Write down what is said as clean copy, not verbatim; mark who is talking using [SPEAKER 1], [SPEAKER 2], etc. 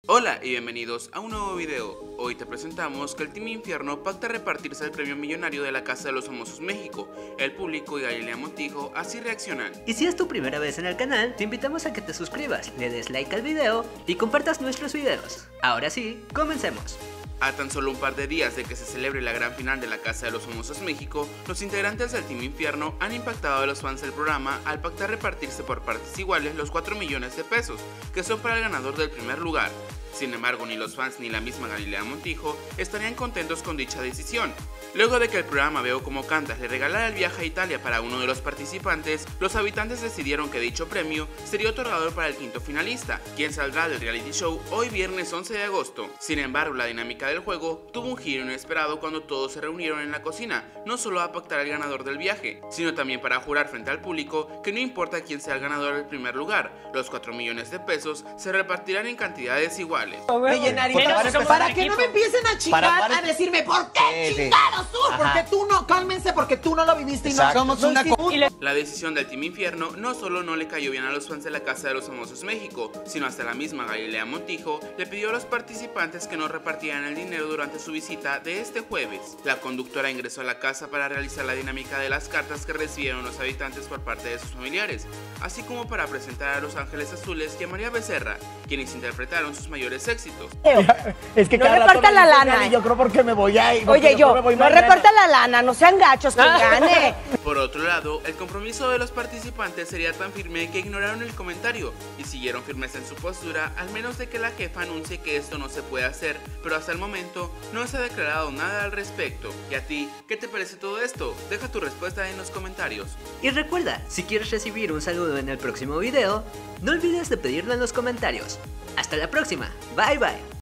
[SPEAKER 1] Hola y bienvenidos a un nuevo video. Hoy te presentamos que el Team Infierno pacta repartirse el premio millonario de la Casa de los Famosos México. El público y Galilea Montijo así reaccionan.
[SPEAKER 2] Y si es tu primera vez en el canal, te invitamos a que te suscribas, le des like al video y compartas nuestros videos. Ahora sí, comencemos.
[SPEAKER 1] A tan solo un par de días de que se celebre la gran final de la Casa de los Famosos México, los integrantes del Team Infierno han impactado a los fans del programa al pactar repartirse por partes iguales los 4 millones de pesos, que son para el ganador del primer lugar. Sin embargo, ni los fans ni la misma Galilea Montijo estarían contentos con dicha decisión. Luego de que el programa Veo Cómo Cantas le regalara el viaje a Italia para uno de los participantes, los habitantes decidieron que dicho premio sería otorgado para el quinto finalista, quien saldrá del reality show hoy viernes 11 de agosto. Sin embargo, la dinámica del juego tuvo un giro inesperado cuando todos se reunieron en la cocina, no solo a pactar al ganador del viaje, sino también para jurar frente al público que no importa quién sea el ganador del primer lugar, los 4 millones de pesos se repartirán en cantidades iguales.
[SPEAKER 3] Oye, Narita, para que no me empiecen a chingar, a decirme ¿por qué chingados tú? Porque tú no, cálmense, porque tú no lo viviste y no somos una...
[SPEAKER 1] La decisión del Team Infierno no solo no le cayó bien a los fans de la Casa de los Famosos México, sino hasta la misma Galilea Montijo le pidió a los participantes que no repartieran el dinero durante su visita de este jueves. La conductora ingresó a la casa para realizar la dinámica de las cartas que recibieron los habitantes por parte de sus familiares, así como para presentar a Los Ángeles Azules y a María Becerra, quienes interpretaron sus mayores éxitos.
[SPEAKER 4] Es que
[SPEAKER 5] no
[SPEAKER 4] cada
[SPEAKER 5] reparta
[SPEAKER 4] rato
[SPEAKER 5] la
[SPEAKER 4] me dicen,
[SPEAKER 5] lana.
[SPEAKER 4] "Dani, yo creo porque me voy a ir.
[SPEAKER 5] Oye, no reparta la lana, no sean gachos, que gane.
[SPEAKER 1] Por otro lado, el compromiso de los participantes sería tan firme que ignoraron el comentario y siguieron firmes en su postura, al menos de que la jefa anuncie que esto no se puede hacer, pero hasta el momento no se ha declarado nada al respecto. ¿Y a ti, qué te parece todo esto? Deja tu respuesta en los comentarios.
[SPEAKER 2] Y recuerda, si quieres recibir un saludo en el próximo video, no olvides de pedirlo en los comentarios. Hasta la próxima, bye bye.